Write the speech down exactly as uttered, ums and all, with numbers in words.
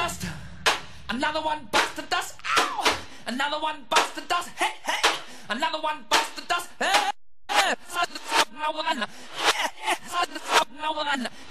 dust. Another one bites the dust. Ow! Another one bites the dust. Hey, hey! Another one bites the dust. Hey, hey! No one. No one.